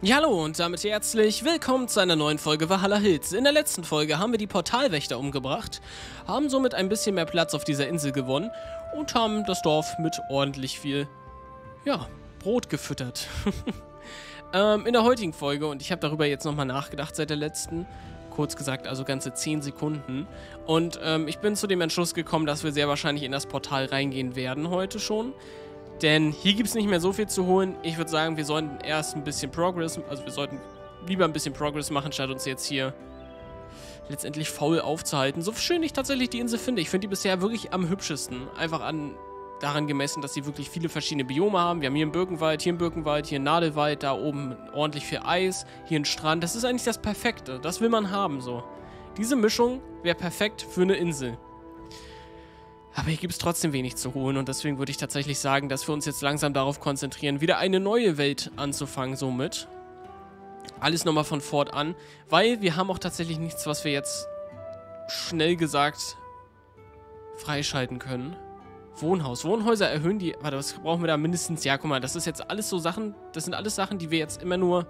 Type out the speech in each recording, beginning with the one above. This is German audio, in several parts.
Ja, hallo und damit herzlich willkommen zu einer neuen Folge Valhalla Hills. In der letzten Folge haben wir die Portalwächter umgebracht, haben somit ein bisschen mehr Platz auf dieser Insel gewonnen und haben das Dorf mit ordentlich viel, ja, Brot gefüttert. In der heutigen Folge, und ich habe darüber jetzt nochmal nachgedacht seit der letzten, kurz gesagt, also ganze 10 Sekunden. Und ich bin zu dem Entschluss gekommen, dass wir sehr wahrscheinlich in das Portal reingehen werden heute schon. Denn hier gibt es nicht mehr so viel zu holen. Ich würde sagen, wir sollten erst ein bisschen Progress, also wir sollten lieber ein bisschen Progress machen, statt uns jetzt hier letztendlich faul aufzuhalten. So schön ich tatsächlich die Insel finde. Ich finde die bisher wirklich am hübschesten. Einfach daran gemessen, dass sie wirklich viele verschiedene Biome haben. Wir haben hier einen Birkenwald, hier einen Nadelwald, da oben ordentlich viel Eis, hier einen Strand. Das ist eigentlich das Perfekte. Das will man haben, so. Diese Mischung wäre perfekt für eine Insel. Aber hier gibt es trotzdem wenig zu holen und deswegen würde ich tatsächlich sagen, dass wir uns jetzt langsam darauf konzentrieren, wieder eine neue Welt anzufangen somit. Alles nochmal von fortan, weil wir haben auch tatsächlich nichts, was wir jetzt schnell gesagt freischalten können. Wohnhaus. Wohnhäuser erhöhen die... Warte, was brauchen wir da mindestens? Ja, guck mal, das ist jetzt alles so Sachen... Das sind alles Sachen, die wir jetzt immer nur...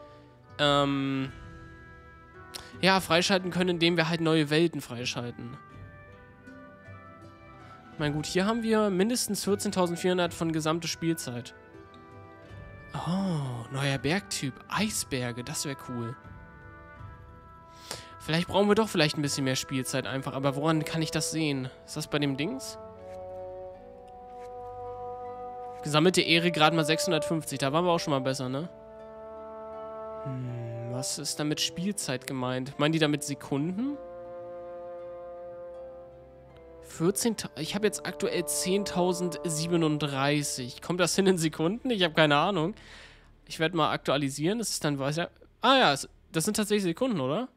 ja, freischalten können, indem wir halt neue Welten freischalten. Mein gut, hier haben wir mindestens 14.400 von gesamte Spielzeit. Oh, neuer Bergtyp. Eisberge, das wäre cool. Vielleicht brauchen wir doch vielleicht ein bisschen mehr Spielzeit einfach. Aber woran kann ich das sehen? Ist das bei dem Dings? Gesammelte Ehre gerade mal 650. Da waren wir auch schon mal besser, ne? Was ist da mit Spielzeit gemeint? Meinen die damit Sekunden? 14.000. Ich habe jetzt aktuell 10.037. Kommt das hin in Sekunden? Ich habe keine Ahnung. Ich werde mal aktualisieren. Das ist dann weiter. Ah ja, das sind tatsächlich Sekunden, oder?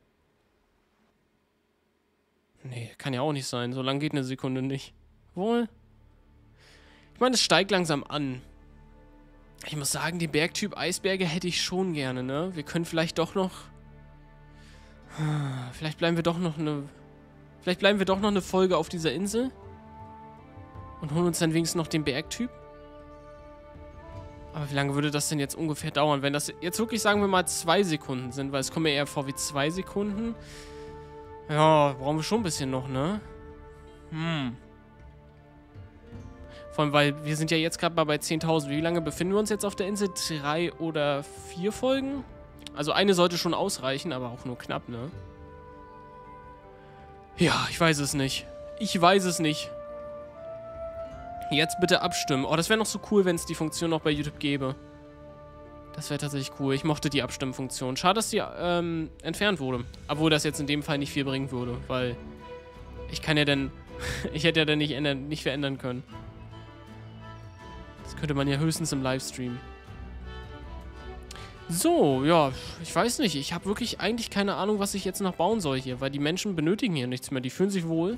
Nee, kann ja auch nicht sein. So lange geht eine Sekunde nicht. Wohl? Ich meine, es steigt langsam an. Ich muss sagen, den Bergtyp Eisberge hätte ich schon gerne, ne? Wir können vielleicht doch noch... Vielleicht bleiben wir doch noch eine Folge auf dieser Insel. Und holen uns dann wenigstens noch den Bergtyp. Aber wie lange würde das denn jetzt ungefähr dauern? Wenn das jetzt wirklich, sagen wir mal, 2 Sekunden sind, weil es kommt mir eher vor wie 2 Sekunden. Ja, brauchen wir schon ein bisschen noch, ne? Vor allem, weil wir sind ja jetzt gerade mal bei 10.000. Wie lange befinden wir uns jetzt auf der Insel? 3 oder 4 Folgen? Also eine sollte schon ausreichen, aber auch nur knapp, ne? Ja, ich weiß es nicht. Ich weiß es nicht. Jetzt bitte abstimmen. Oh, das wäre noch so cool, wenn es die Funktion noch bei YouTube gäbe. Das wäre tatsächlich cool. Ich mochte die Abstimmfunktion. Schade, dass die entfernt wurde. Obwohl das jetzt in dem Fall nicht viel bringen würde, weil ich kann ja dann... ich hätte ja dann nicht verändern können. Das könnte man ja höchstens im Livestream. So, ja, ich weiß nicht. Ich habe wirklich eigentlich keine Ahnung, was ich jetzt noch bauen soll hier, weil die Menschen benötigen hier nichts mehr. Die fühlen sich wohl.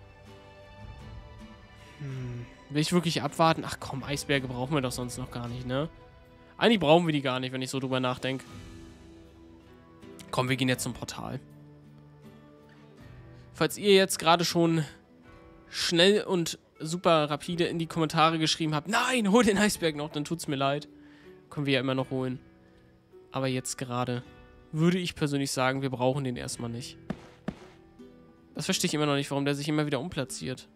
Will ich wirklich abwarten? Ach komm, Eisberge brauchen wir doch sonst noch gar nicht, ne? Eigentlich brauchen wir die gar nicht, wenn ich so drüber nachdenke. Komm, wir gehen jetzt zum Portal. Falls ihr jetzt gerade schon schnell und super rapide in die Kommentare geschrieben habt, nein, hol den Eisberg noch, dann tut's mir leid. Können wir ja immer noch holen. Aber jetzt gerade würde ich persönlich sagen, wir brauchen den erstmal nicht. Das verstehe ich immer noch nicht, warum der sich immer wieder umplatziert.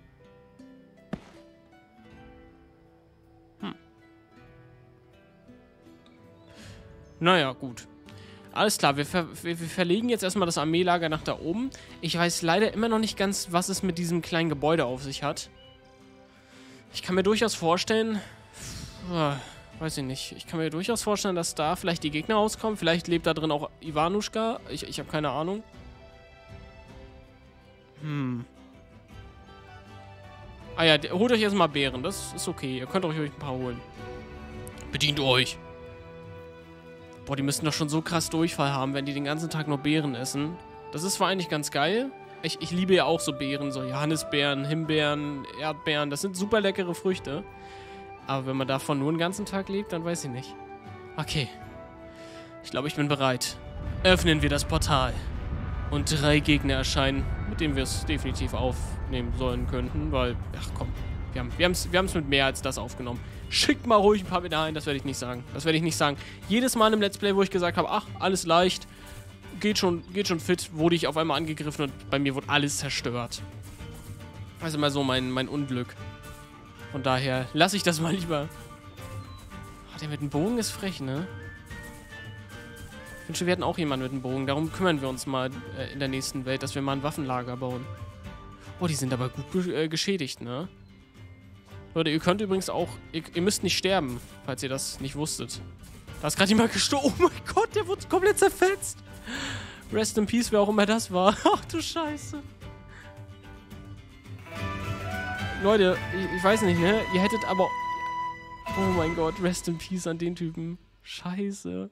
Naja, gut. Alles klar, wir verlegen jetzt erstmal das Armeelager nach da oben. Ich weiß leider immer noch nicht ganz, was es mit diesem kleinen Gebäude auf sich hat. Ich kann mir durchaus vorstellen... weiß ich nicht. Ich kann mir durchaus vorstellen, dass da vielleicht die Gegner rauskommen. Vielleicht lebt da drin auch Ivanuschka. Ich habe keine Ahnung. Ah ja, holt euch erstmal Beeren. Das ist okay. Ihr könnt euch ein paar holen. Bedient euch. Boah, die müssten doch schon so krass Durchfall haben, wenn die den ganzen Tag nur Beeren essen. Das ist zwar eigentlich ganz geil. Ich liebe ja auch so Beeren. So Johannisbeeren, Himbeeren, Erdbeeren. Das sind super leckere Früchte. Aber wenn man davon nur den ganzen Tag lebt, dann weiß ich nicht. Okay. Ich glaube, ich bin bereit. Öffnen wir das Portal. Und 3 Gegner erscheinen, mit denen wir es definitiv aufnehmen sollen könnten, weil, ach komm, Wir haben's mit mehr als das aufgenommen. Schickt mal ruhig ein paar wieder ein, das werde ich nicht sagen. Das werde ich nicht sagen. Jedes Mal im Let's Play, wo ich gesagt habe, ach, alles leicht, geht schon fit, wurde ich auf einmal angegriffen und bei mir wurde alles zerstört. Das ist immer so mein Unglück. Von daher lasse ich das mal lieber. Ach, der mit dem Bogen ist frech, ne? Ich wünsche, wir hätten auch jemanden mit dem Bogen. Darum kümmern wir uns mal in der nächsten Welt, dass wir mal ein Waffenlager bauen. Oh, die sind aber gut geschädigt, ne? Leute, ihr könnt übrigens auch... Ihr müsst nicht sterben, falls ihr das nicht wusstet. Da ist gerade jemand gestorben. Oh mein Gott, der wurde komplett zerfetzt. Rest in Peace, wer auch immer das war. Ach du Scheiße. Leute, ich weiß nicht, ne? Ihr hättet aber... Oh mein Gott, Rest in Peace an den Typen. Scheiße.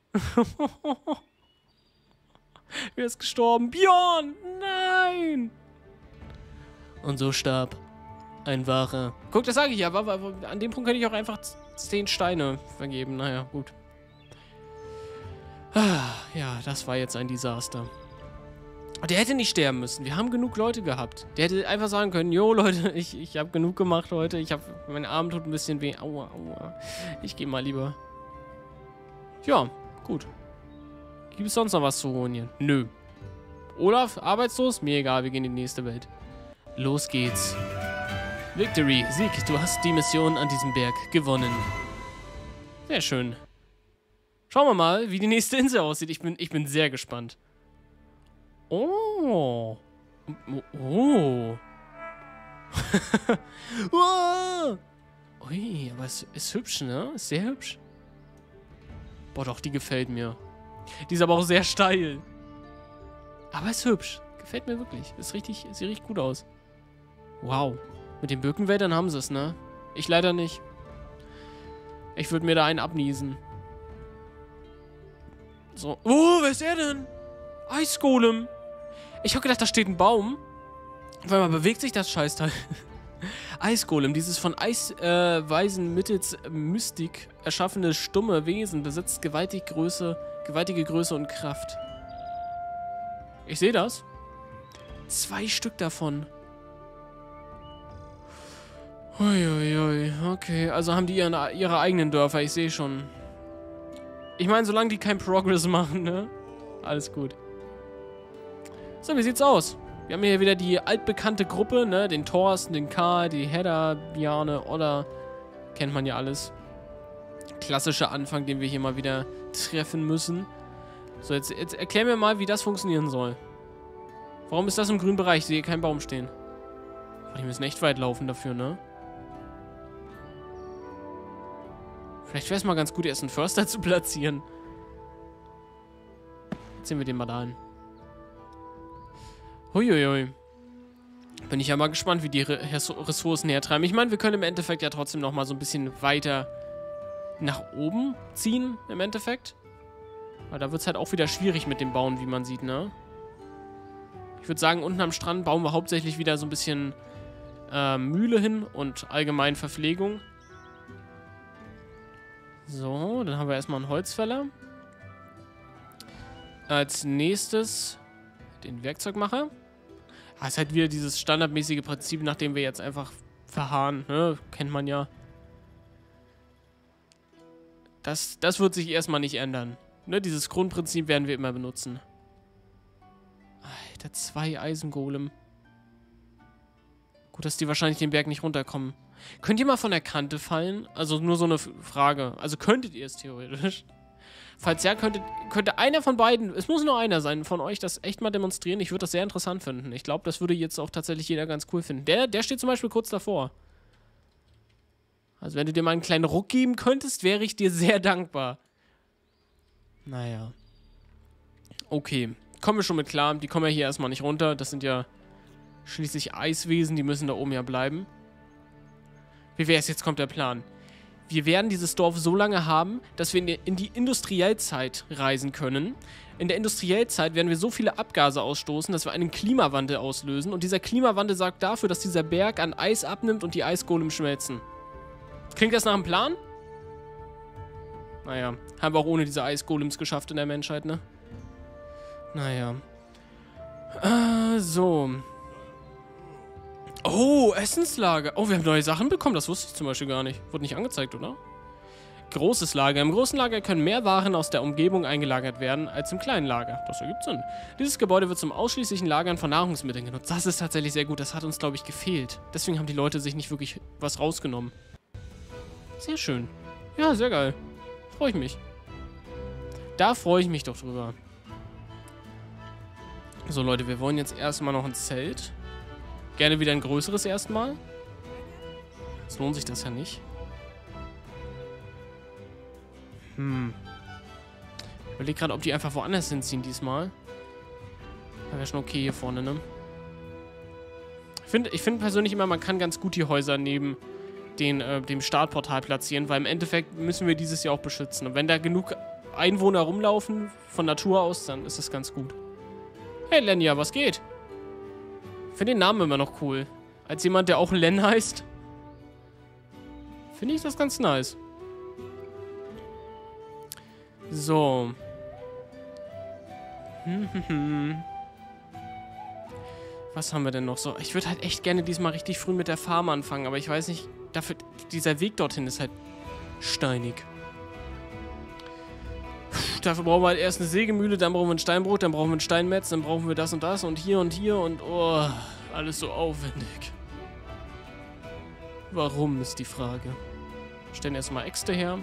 Wer ist gestorben? Björn! Nein! Und so starb ein wahrer... Guck, das sage ich ja. An dem Punkt könnte ich auch einfach 10 Steine vergeben. Naja, gut. Ja, das war jetzt ein Desaster. Der hätte nicht sterben müssen. Wir haben genug Leute gehabt. Der hätte einfach sagen können, jo Leute, ich habe genug gemacht heute. Mein Arm tut ein bisschen weh. Aua, aua. Ich gehe mal lieber. Ja, gut. Gibt es sonst noch was zu holen hier? Nö. Olaf, arbeitslos? Mir egal, wir gehen in die nächste Welt. Los geht's. Victory, Sieg, du hast die Mission an diesem Berg gewonnen. Sehr schön. Schauen wir mal, wie die nächste Insel aussieht. Ich bin sehr gespannt. Oh. Oh. Oh. Ui, aber es ist hübsch, ne? Ist sehr hübsch. Boah, doch, die gefällt mir. Die ist aber auch sehr steil. Aber ist hübsch. Gefällt mir wirklich. Sie riecht gut aus. Wow. Mit den Birkenwäldern haben sie es, ne? Ich leider nicht. Ich würde mir da einen abniesen. So. Oh, wer ist er denn? Eisgolem. Ich habe gedacht, da steht ein Baum. Auf einmal bewegt sich das Scheißteil. Eisgolem, dieses von Eisweisen mittels Mystik erschaffene stumme Wesen, besitzt gewaltige Größe und Kraft. Ich sehe das. 2 Stück davon. Uiuiui, okay. Also haben die ihre eigenen Dörfer, ich sehe schon. Ich meine, solange die keinen Progress machen, ne? Alles gut. So, wie sieht's aus? Wir haben hier wieder die altbekannte Gruppe, ne? Den Thorsten, den Karl, die Hedda, Bjarne, Ola. Kennt man ja alles. Klassischer Anfang, den wir hier mal wieder treffen müssen. So, jetzt erklär mir mal, wie das funktionieren soll. Warum ist das im grünen Bereich? Ich sehe keinen Baum stehen. Die müssen echt weit laufen dafür, ne? Vielleicht wäre es mal ganz gut, erst einen Förster zu platzieren. Jetzt sehen wir den mal da hin. Huiuiui. Bin ich ja mal gespannt, wie die Ressourcen hertreiben. Ich meine, wir können im Endeffekt ja trotzdem noch mal so ein bisschen weiter nach oben ziehen, im Endeffekt. Aber da wird es halt auch wieder schwierig mit dem Bauen, wie man sieht, ne? Ich würde sagen, unten am Strand bauen wir hauptsächlich wieder so ein bisschen Mühle hin und allgemein Verpflegung. So, dann haben wir erstmal einen Holzfäller. Als nächstes den Werkzeugmacher. Das ist halt wieder dieses standardmäßige Prinzip, nach dem wir jetzt einfach verharren, ne? Kennt man ja. Das wird sich erstmal nicht ändern. Ne? Dieses Grundprinzip werden wir immer benutzen. Alter, 2 Eisengolem. Gut, dass die wahrscheinlich den Berg nicht runterkommen. Könnt ihr mal von der Kante fallen? Also nur so eine Frage. Also könntet ihr es theoretisch? Falls ja, könnte einer von beiden, es muss nur einer sein, von euch das echt mal demonstrieren. Ich würde das sehr interessant finden. Ich glaube, das würde jetzt auch tatsächlich jeder ganz cool finden. Der steht zum Beispiel kurz davor. Also wenn du dir mal einen kleinen Ruck geben könntest, wäre ich dir sehr dankbar. Naja. Okay. Kommen wir schon mit klar. Die kommen ja hier erstmal nicht runter. Das sind ja schließlich Eiswesen. Die müssen da oben ja bleiben. Wie wäre es? Jetzt kommt der Plan. Wir werden dieses Dorf so lange haben, dass wir in die Industriellzeit reisen können. In der Industriellzeit werden wir so viele Abgase ausstoßen, dass wir einen Klimawandel auslösen. Und dieser Klimawandel sorgt dafür, dass dieser Berg an Eis abnimmt und die Eisgolem schmelzen. Klingt das nach einem Plan? Naja, haben wir auch ohne diese Eisgolems geschafft in der Menschheit, ne? Naja. So. Oh, Essenslager. Oh, wir haben neue Sachen bekommen. Das wusste ich zum Beispiel gar nicht. Wurde nicht angezeigt, oder? Großes Lager. Im großen Lager können mehr Waren aus der Umgebung eingelagert werden als im kleinen Lager. Das ergibt Sinn. Dieses Gebäude wird zum ausschließlichen Lagern von Nahrungsmitteln genutzt. Das ist tatsächlich sehr gut. Das hat uns, glaube ich, gefehlt. Deswegen haben die Leute sich nicht wirklich was rausgenommen. Sehr schön. Ja, sehr geil. Freue ich mich. Da freue ich mich doch drüber. So, Leute, wir wollen jetzt erstmal noch ein Zelt. Gerne wieder ein größeres erstmal. Sonst lohnt sich das ja nicht. Ich überlege gerade, ob die einfach woanders hinziehen diesmal. Das wäre schon okay hier vorne, ne? Ich finde persönlich immer, man kann ganz gut die Häuser neben dem Startportal platzieren, weil im Endeffekt müssen wir dieses Jahr auch beschützen. Und wenn da genug Einwohner rumlaufen, von Natur aus, dann ist das ganz gut. Hey Lenja, was geht? Ich finde den Namen immer noch cool. Als jemand, der auch Len heißt, finde ich das ganz nice. So. Was haben wir denn noch so? Ich würde halt echt gerne diesmal richtig früh mit der Farm anfangen, aber ich weiß nicht, dafür, dieser Weg dorthin ist halt steinig. Dafür brauchen wir halt erst eine Sägemühle, dann brauchen wir ein Steinbrot, dann brauchen wir ein Steinmetz, dann brauchen wir das und hier und oh, alles so aufwendig. Warum ist die Frage? Stellen erstmal Äxte her.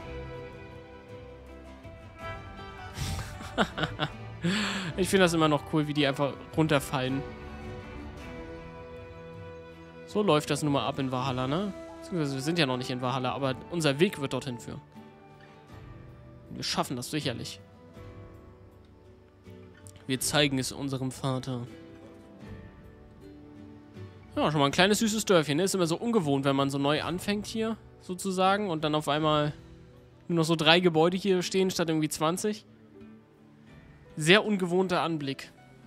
Ich finde das immer noch cool, wie die einfach runterfallen. So läuft das nun mal ab in Valhalla, ne? Beziehungsweise wir sind ja noch nicht in Valhalla, aber unser Weg wird dorthin führen. Wir schaffen das sicherlich. Wir zeigen es unserem Vater. Ja, schon mal ein kleines süßes Dörfchen, ne? Ist immer so ungewohnt, wenn man so neu anfängt hier, sozusagen, und dann auf einmal nur noch so 3 Gebäude hier stehen, statt irgendwie 20. Sehr ungewohnter Anblick.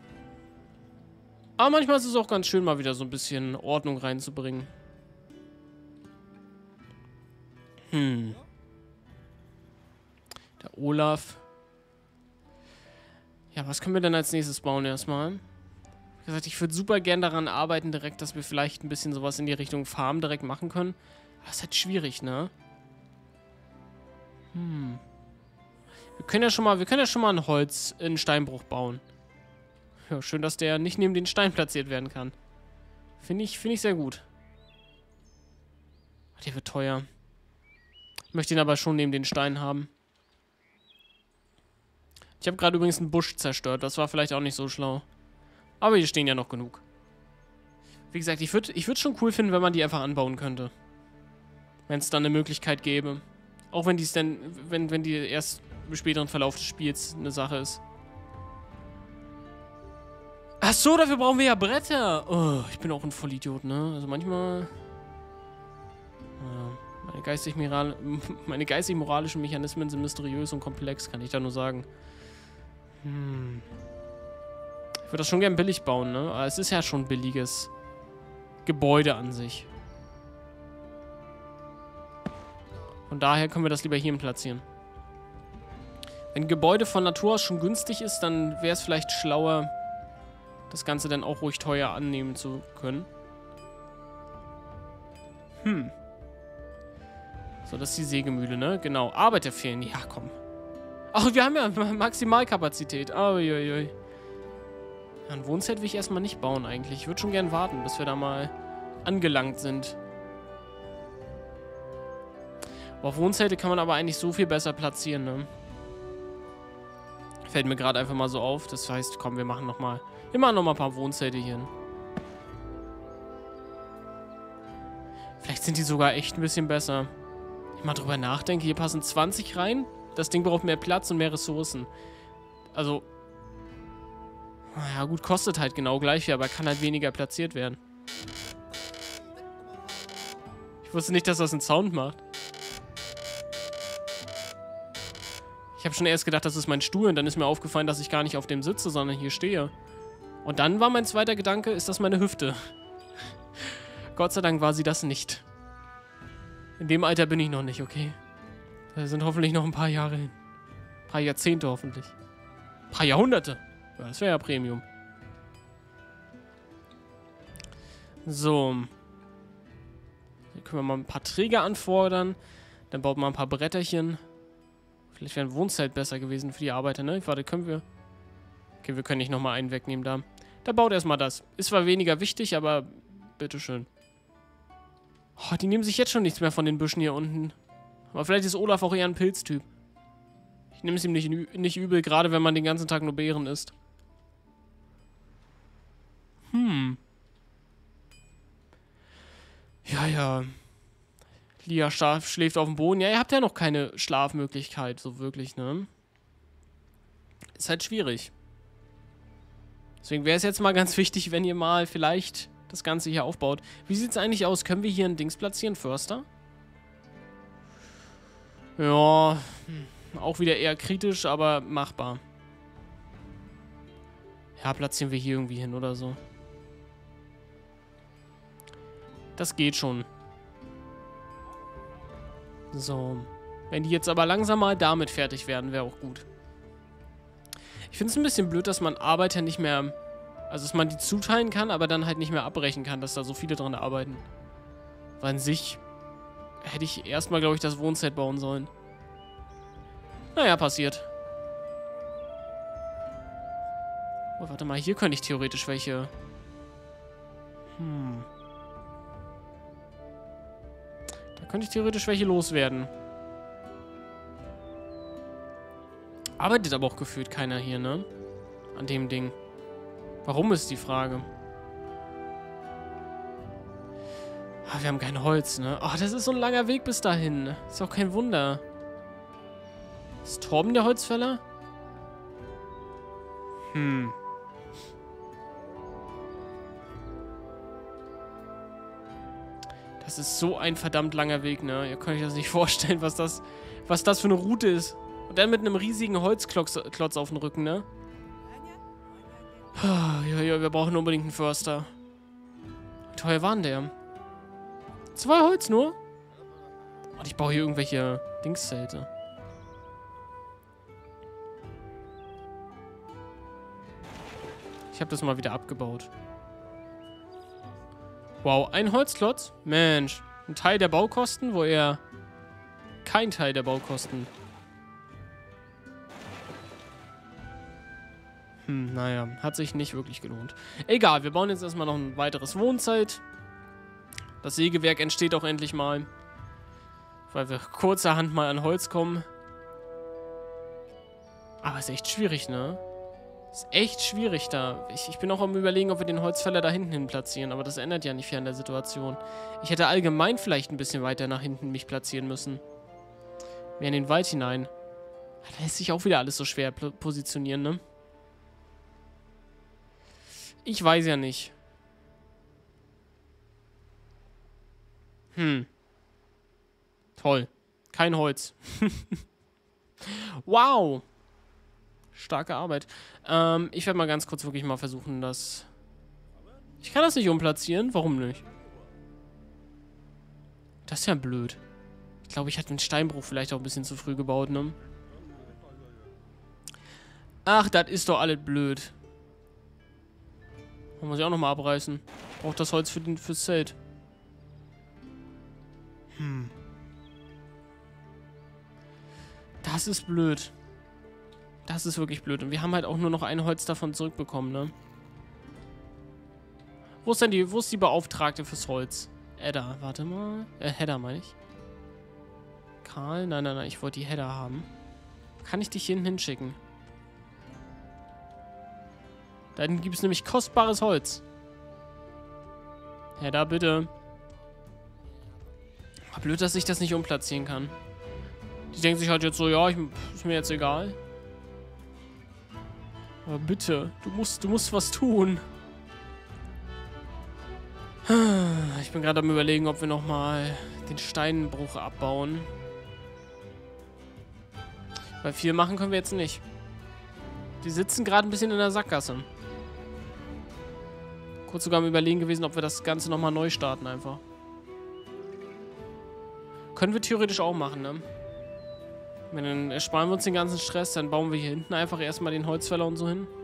Aber manchmal ist es auch ganz schön, mal wieder so ein bisschen Ordnung reinzubringen. Der Olaf. Ja, was können wir denn als nächstes bauen erstmal? Wie gesagt, ich würde super gern daran arbeiten direkt, dass wir vielleicht ein bisschen sowas in die Richtung Farm direkt machen können. Aber das ist halt schwierig, ne? Wir können ja schon mal ein Holz in Steinbruch bauen. Ja, schön, dass der nicht neben den Stein platziert werden kann. Finde ich sehr gut. Der wird teuer. Ich möchte ihn aber schon neben den Stein haben. Ich habe gerade übrigens einen Busch zerstört. Das war vielleicht auch nicht so schlau. Aber hier stehen ja noch genug. Wie gesagt, ich würd schon cool finden, wenn man die einfach anbauen könnte. Wenn es dann eine Möglichkeit gäbe. Auch wenn dies denn, wenn die erst im späteren Verlauf des Spiels eine Sache ist. Ach so, dafür brauchen wir ja Bretter. Oh, ich bin auch ein Vollidiot, ne? Also manchmal... meine geistig-moralischen Mechanismen sind mysteriös und komplex, kann ich da nur sagen. Ich würde das schon gern billig bauen, ne? Aber es ist ja schon ein billiges Gebäude an sich. Von daher können wir das lieber hier platzieren. Wenn ein Gebäude von Natur aus schon günstig ist, dann wäre es vielleicht schlauer, das Ganze dann auch ruhig teuer annehmen zu können. So, das ist die Sägemühle, ne? Genau. Arbeiter fehlen. Ja, komm. Ach, wir haben ja Maximalkapazität. Uiuiui. Ein Wohnzelt will ich erstmal nicht bauen eigentlich. Ich würde schon gern warten, bis wir da mal angelangt sind. Auf Wohnzelte kann man aber eigentlich so viel besser platzieren, ne? Fällt mir gerade einfach mal so auf. Das heißt, komm, wir machen noch mal ein paar Wohnzelte hier hin. Vielleicht sind die sogar echt ein bisschen besser. Wenn ich mal drüber nachdenke, hier passen 20 rein. Das Ding braucht mehr Platz und mehr Ressourcen. Also, naja, gut, kostet halt genau gleich viel, aber kann halt weniger platziert werden. Ich wusste nicht, dass das einen Sound macht. Ich habe schon erst gedacht, das ist mein Stuhl und dann ist mir aufgefallen, dass ich gar nicht auf dem sitze, sondern hier stehe. Und dann war mein zweiter Gedanke, ist das meine Hüfte? Gott sei Dank war sie das nicht. In dem Alter bin ich noch nicht, okay? Da sind hoffentlich noch ein paar Jahre hin. Ein paar Jahrzehnte hoffentlich. Ein paar Jahrhunderte. Ja, das wäre ja Premium. So. Können wir mal ein paar Träger anfordern. Dann baut man ein paar Bretterchen. Vielleicht wäre ein Wohnzelt besser gewesen für die Arbeiter, ne? Warte, können wir... Okay, wir können nicht nochmal einen wegnehmen da. Da baut erstmal das. Ist zwar weniger wichtig, aber bitteschön. Oh, die nehmen sich jetzt schon nichts mehr von den Büschen hier unten. Aber vielleicht ist Olaf auch eher ein Pilztyp. Ich nehme es ihm nicht übel, gerade wenn man den ganzen Tag nur Beeren isst. Ja. Lia schläft auf dem Boden. Ja, ihr habt ja noch keine Schlafmöglichkeit, so wirklich, ne? Ist halt schwierig. Deswegen wäre es jetzt mal ganz wichtig, wenn ihr mal vielleicht das Ganze hier aufbaut. Wie sieht es eigentlich aus? Können wir hier ein Dings platzieren, Förster? Ja, auch wieder eher kritisch, aber machbar. Ja, platzieren wir hier irgendwie hin oder so. Das geht schon. So. Wenn die jetzt aber langsam mal damit fertig werden, wäre auch gut. Ich finde es ein bisschen blöd, dass man Arbeiter nicht mehr... Also, dass man die zuteilen kann, aber dann halt nicht mehr abbrechen kann, dass da so viele dran arbeiten. Weil an sich hätte ich erstmal, glaube ich, das Wohnzelt bauen sollen. Naja, passiert. Oh, warte mal, hier könnte ich theoretisch welche... Da könnte ich theoretisch welche loswerden. Arbeitet aber auch gefühlt keiner hier, ne? An dem Ding. Warum ist die Frage? Ah, wir haben kein Holz, ne? Oh, das ist so ein langer Weg bis dahin. Ist auch kein Wunder. Ist Torben der Holzfäller? Das ist so ein verdammt langer Weg, ne? Ihr könnt euch das nicht vorstellen, was das für eine Route ist. Und dann mit einem riesigen Holzklotz auf dem Rücken, ne? Ja, wir brauchen unbedingt einen Förster. Wie teuer war denn der? 2 Holz nur? Und ich baue hier irgendwelche Dingszelte. Ich habe das mal wieder abgebaut. Wow, ein Holzklotz? Mensch, ein Teil der Baukosten, wo er... Kein Teil der Baukosten. Naja, hat sich nicht wirklich gelohnt. Egal, wir bauen jetzt erstmal noch ein weiteres Wohnzelt. Das Sägewerk entsteht auch endlich mal. Weil wir kurzerhand mal an Holz kommen. Aber ist echt schwierig, ne? Ist echt schwierig da. Ich bin auch am Überlegen, ob wir den Holzfäller da hinten hin platzieren. Aber das ändert ja nicht viel an der Situation. Ich hätte allgemein vielleicht ein bisschen weiter nach hinten mich platzieren müssen. Mehr in den Wald hinein. Da lässt sich auch wieder alles so schwer positionieren, ne? Ich weiß ja nicht. Toll. Kein Holz. Wow. Starke Arbeit. Ich werde mal ganz kurz wirklich mal versuchen, das... Ich kann das nicht umplatzieren. Warum nicht? Das ist ja blöd. Ich glaube, ich hatte den Steinbruch vielleicht auch ein bisschen zu früh gebaut, ne? Ach, das ist doch alles blöd. Muss ich auch nochmal abreißen. Braucht das Holz fürs Zelt. Das ist blöd. Das ist wirklich blöd. Und wir haben halt auch nur noch ein Holz davon zurückbekommen, ne? Wo ist die Beauftragte fürs Holz? Edda, warte mal. Hedda meine ich. Karl? Nein, ich wollte die Hedda haben. Kann ich dich hier hinschicken? Dann gibt es nämlich kostbares Holz. Hedda, bitte. Blöd, dass ich das nicht umplatzieren kann. Die denken sich halt jetzt so, ja, ist mir jetzt egal. Aber bitte, du musst was tun. Ich bin gerade am Überlegen, ob wir nochmal den Steinbruch abbauen. Weil viel machen können wir jetzt nicht. Die sitzen gerade ein bisschen in der Sackgasse. Kurz sogar am Überlegen gewesen, ob wir das Ganze nochmal neu starten einfach. Können wir theoretisch auch machen, ne? Dann ersparen wir uns den ganzen Stress, dann bauen wir hier hinten einfach erstmal den Holzfäller und so hin.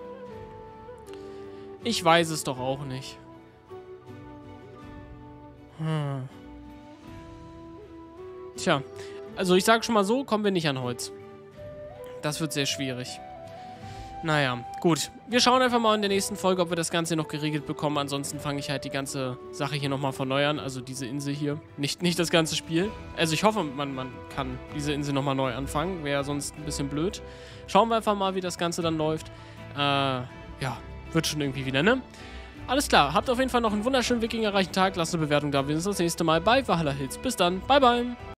Ich weiß es doch auch nicht. Tja, also ich sage schon mal so, kommen wir nicht an Holz. Das wird sehr schwierig. Naja, gut. Wir schauen einfach mal in der nächsten Folge, ob wir das Ganze noch geregelt bekommen. Ansonsten fange ich halt die ganze Sache hier nochmal von neu an. Also diese Insel hier. Nicht das ganze Spiel. Also ich hoffe, man kann diese Insel nochmal neu anfangen. Wäre sonst ein bisschen blöd. Schauen wir einfach mal, wie das Ganze dann läuft. Ja, wird schon irgendwie wieder, ne? Alles klar. Habt auf jeden Fall noch einen wunderschönen wikingerreichen Tag. Lasst eine Bewertung da. Wir sehen uns das nächste Mal bei Valhalla Hills. Bis dann. Bye, bye.